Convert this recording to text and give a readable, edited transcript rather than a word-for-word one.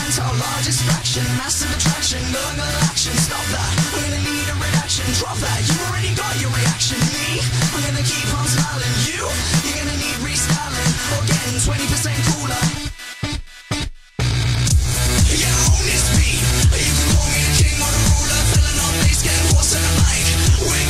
our largest fraction. Massive attraction, going on action. Stop that, I'm gonna need a reaction. Drop that, you already got your reaction. Me, I'm gonna keep on smiling. You're gonna need restyling or getting 20% cooler. Yeah, I own this beat. You can call me a king or a ruler. Filling on bass, get horse in the mic.